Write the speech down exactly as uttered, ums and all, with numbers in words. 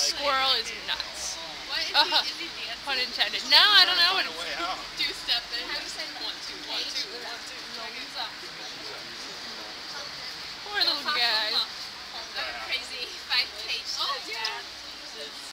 squirrel is nuts. What is he, Uh, is he dancing? pun intended. No, I don't know. What Find a way out.